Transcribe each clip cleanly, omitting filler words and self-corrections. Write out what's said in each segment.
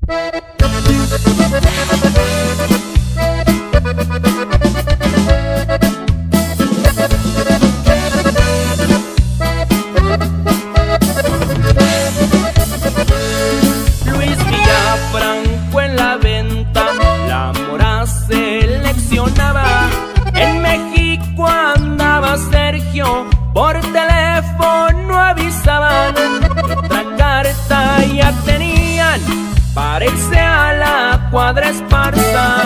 Luis Villafranco en la venta, la mora seleccionaba. En México andaba Sergio, por teléfono avisaban. Otra carta ya tenían para irse a la Cuadra Esparza.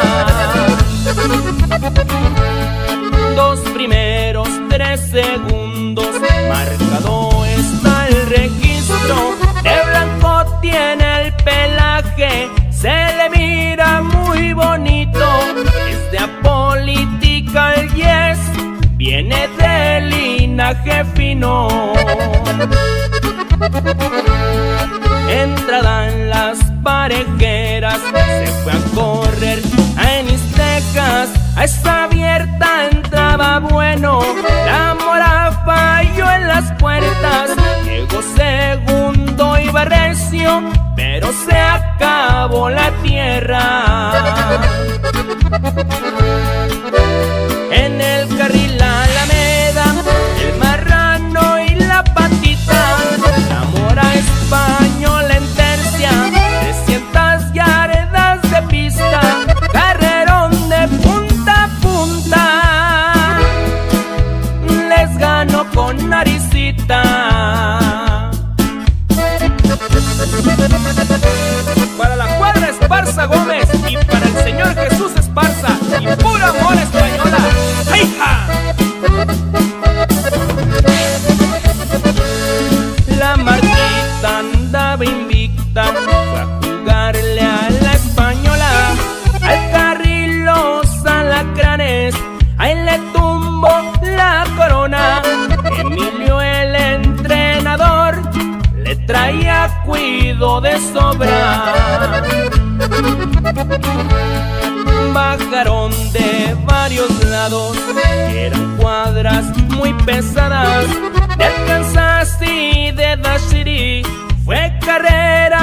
Dos primeros, 3 segundos, marcado está el registro. De blanco tiene el pelaje, se le mira muy bonito. Es de Apolitical Yes, viene de linaje fino. Entrada en las parejeras, se fue a correr a Enix-Texas. A esa abierta entraba bueno, la mora falló en las puertas. Llegó segundo, iba recio, pero se acabó la tierra. En el carril Alameda, el marrano y la patita, la mora española en tercia, 300 yardas de pista, carrerón de punta a punta, les ganó con naricita. Para la Cuadra Esparza Gómez y para el señor Jesús Esparza y pura mora española. ¡Hija! La Marquita andaba invicta, fue a jugarle a la española. Al carril los alacranes, ahí le tumbó la corona. Emilio el entrenador le traía cuido de sobra. Bajaron de varios lados, eran cuadras muy pesadas. De Kansas y de Dash City fue carrera